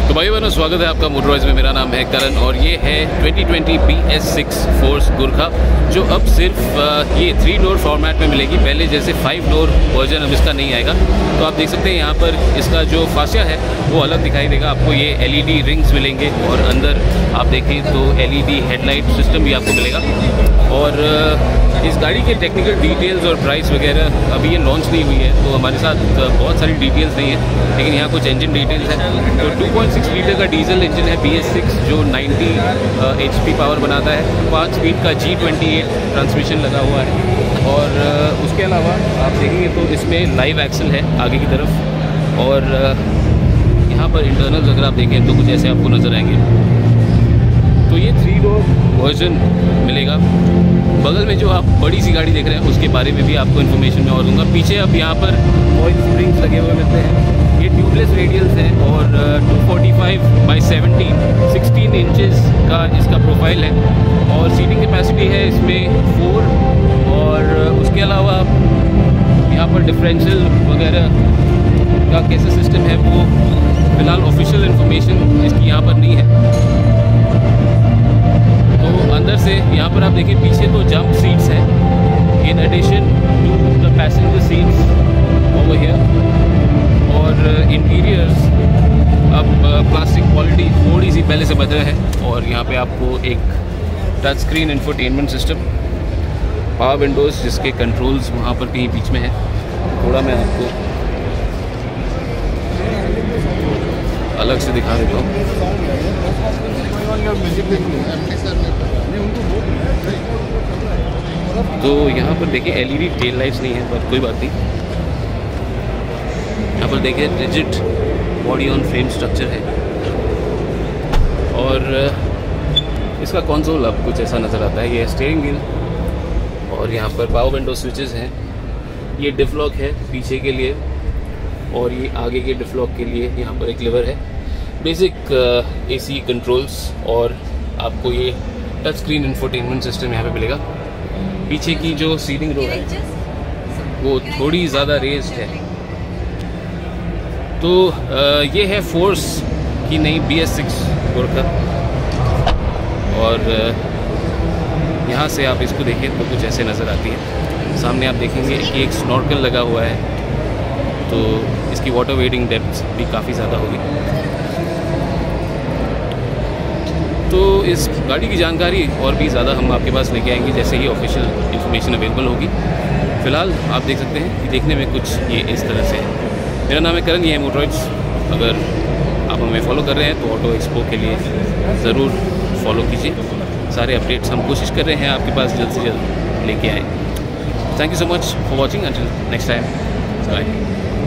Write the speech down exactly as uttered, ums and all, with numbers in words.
तो भाई बहनों, स्वागत है आपका मोटरॉइड्स में। मेरा नाम है करण और ये है twenty twenty B S six Force Gurkha, जो अब सिर्फ ये थ्री डोर फॉर्मेट में मिलेगी। पहले जैसे फाइव डोर वर्जन अब इसका नहीं आएगा। तो आप देख सकते हैं यहाँ पर इसका जो फासिया है वो अलग दिखाई देगा आपको। ये एल ई डी रिंग्स मिलेंगे और अंदर आप देखें तो L E D headlight system भी आपको मिलेगा। और इस गाड़ी के टेक्निकल डिटेल्स और प्राइस वगैरह अभी ये लॉन्च नहीं हुई है, तो हमारे साथ बहुत सारी डिटेल्स नहीं है, लेकिन यहाँ कुछ इंजन डिटेल्स हैं। तो टू पॉइंट सिक्स लीटर का डीजल इंजन है बी एस सिक्स, जो नाइंटी एच पी पावर बनाता है। पाँच स्पीड का जी ट्वेंटी एट ट्रांसमिशन लगा हुआ है। और उसके अलावा आप देखेंगे तो इसमें लाइव एक्सल है आगे की तरफ। और यहाँ पर इंटरनल्स अगर आप देखें तो कुछ ऐसे आपको नज़र आएंगे। तो ये थ्री डोर वर्जन मिलेगा। बगल में जो आप बड़ी सी गाड़ी देख रहे हैं उसके बारे में भी आपको इन्फॉर्मेशन मैं और दूंगा। पीछे अब यहाँ पर ऑयल स्प्रिंग्स लगे हुए मिलते हैं। ये ट्यूबलेस रेडियल्स हैं और two forty five by seventeen sixteen inches का इसका प्रोफाइल है। और सीटिंग कैपेसिटी है इसमें फोर। और उसके अलावा यहाँ पर डिफरेंशियल वगैरह का कैसा सिस्टम है वो फ़िलहाल ऑफिशियल इन्फॉर्मेशन इसकी यहाँ पर नहीं है। तो अंदर से यहाँ पर आप देखिए पीछे तो जंप सीट्स हैं in addition to the passenger seats over here. और इंटीरियर्स अब प्लास्टिक क्वालिटी थोड़ी सी पहले से बेहतर है। और यहाँ पे आपको एक touch screen infotainment system, power windows जिसके कंट्रोल्स वहाँ पर कहीं बीच में है। थोड़ा मैं आपको अलग से दिखा देता हूँ। तो यहाँ पर देखिए L E D tail lights नहीं है, पर कोई बात नहीं। यहाँ पर देखिए rigid body on frame structure है। और इसका कंसोल अब कुछ ऐसा नज़र आता है। ये स्टीयरिंग व्हील और यहाँ पर पावर विंडो स्विचेस हैं। ये डिफ लॉक है पीछे के लिए और ये आगे के डिफ लॉक के लिए यहाँ पर एक लिवर है। बेसिक एसी कंट्रोल्स और आपको ये टच स्क्रीन इंफोटेनमेंट सिस्टम यहाँ पे मिलेगा। पीछे की जो सीटिंग रो है वो थोड़ी ज़्यादा रेज्ड है। तो uh, ये है फोर्स की नई बी एस सिक्स गुरखा। और uh, यहाँ से आप इसको देखें तो कुछ ऐसे नज़र आती है। सामने आप देखेंगे कि एक स्नॉर्कल लगा हुआ है, तो इसकी वाटर वेटिंग डेप्थ भी काफ़ी ज़्यादा होगी। तो इस गाड़ी की जानकारी और भी ज़्यादा हम आपके पास लेके आएंगे जैसे ही ऑफिशियल इन्फॉर्मेशन अवेलेबल होगी। फ़िलहाल आप देख सकते हैं कि देखने में कुछ ये इस तरह से है। मेरा नाम है करण, ये है मोटरॉइड्स। अगर आप हमें फॉलो कर रहे हैं तो ऑटो एक्सपो के लिए ज़रूर फॉलो कीजिए। सारे अपडेट्स हम कोशिश कर रहे हैं आपके पास जल्द से जल्द लेके आएँ। Thank you so much for watching. Until next time, bye.